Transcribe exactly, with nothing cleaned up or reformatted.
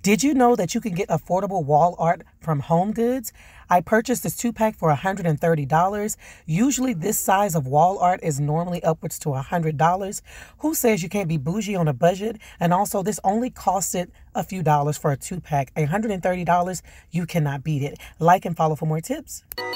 Did you know that you can get affordable wall art from Homegoods? I purchased this two-pack for one hundred thirty dollars. Usually this size of wall art is normally upwards to one hundred dollars. Who says you can't be bougie on a budget? And also, this only costed a few dollars for a two-pack. one hundred thirty dollars, you cannot beat it. Like and follow for more tips.